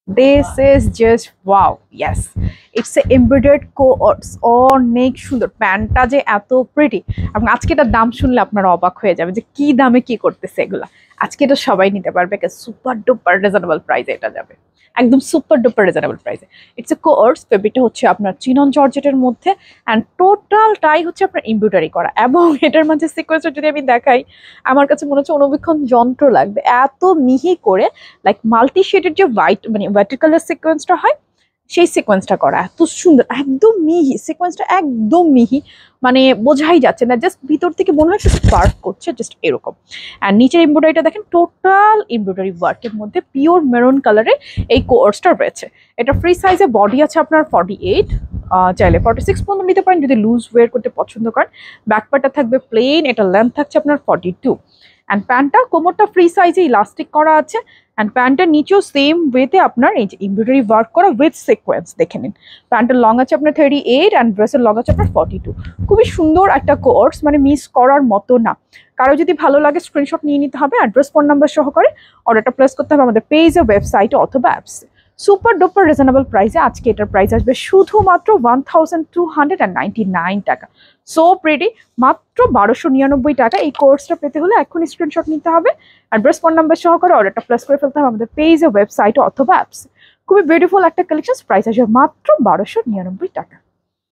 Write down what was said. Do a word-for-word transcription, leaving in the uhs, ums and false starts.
This is just wow. Yes, it's a embroidered coats. অনেক সুন্দর প্যান্টটা যে এত প্রিটি এবং আজকে এটার দাম শুনলে আপনারা অবাক হয়ে যাবে যে কি দামে কি করতেছে এগুলা। আজকে এটা সবাই নিতে পারবে, সুপার ডুপার রিজনেবল প্রাইসে এটা যাবে, একদম সুপার ডুপার রিজনেবল প্রাইসে। ইটস এ কোর্স, ফেব্রিকটা হচ্ছে আপনার চিনন জর্জেটের মধ্যে অ্যান্ড টোটালটাই হচ্ছে আপনার এমব্রয়ডারি করা এবং এটার মাঝে সিকোয়েন্সটা যদি আমি দেখাই আমার কাছে মনে হচ্ছে অনুবীক্ষণ যন্ত্র লাগবে, এত মিহি করে লাইক মাল্টি শেডের যে হোয়াইট মানে ভার্টিক্যালের সিকোয়েন্সটা হয় সেই সিকোয়েন্সটা করা এত সুন্দর, একদম মিহি সিকোয়েন্সটা, একদম মিহি, মানে বোঝাই যাচ্ছে না, জাস্ট ভিতর থেকে মনে হয় একটু স্পার্ক করছে, জাস্ট এরকম। আর নিচের এমব্রয়ডারিটা দেখেন, টোটাল এমব্রয়ডারি ওয়ার্কের মধ্যে পিওর মেরুন কালারে এই কোর্সটা রয়েছে। এটা ফ্রি সাইজে, বডি আছে আপনার ফর্টি এইট, চাইলে ফর্টি সিক্স পর্যন্ত নিতে পারেন যদি লুজ ওয়ের করতে পছন্দ করেন। ব্যাকপার্টটা থাকবে প্লেন, এটা লেন্থ থাকছে আপনার ফর্টি টু। অ্যান্ড প্যান্টটা কোমরটা ফ্রি সাইজে ইলাস্টিক করা আছে অ্যান্ড প্যান্টের নিচেও সেম ওয়েতে আপনার এই যে এমব্রয়ডারি ওয়ার্ক করা উইথ সিকোয়েন্স দেখে নিন। প্যান্টের লং আছে আপনার থার্টি এইট অ্যান্ড ড্রেসের লং আছে আপনার ফর্টি টু। খুবই সুন্দর একটা কোর্স, মানে মিস করার মতো না। কারো যদি ভালো লাগে স্ক্রিনশট নিয়ে নিতে হবে, অ্যাড্রেস ফোন নাম্বার সহকারে অর্ডারটা প্লেস করতে হবে আমাদের পেজে, ওয়েবসাইটে অথবা অ্যাপসে। সুপার ডুপার রিজনেবল প্রাইসে আজকে এটার প্রাইস আসবে শুধুমাত্র one thousand two hundred and ninety nine টাকা। সো প্রিটি, মাত্র বারোশো নিরানব্বই টাকা। এই কোর্সটা পেতে হলে এখনই স্ক্রিনশট নিতে হবে, অ্যাড্রেস ফোন নাম্বার সহকারে অর্ডারটা প্লেস করে ফেলতে হবে আমাদের পেজে, ওয়েবসাইটে অথবা অ্যাপসে। খুবই বিউটিফুল একটা কালেকশন, প্রাইস আসবে মাত্র বারোশো নিরানব্বই টাকা।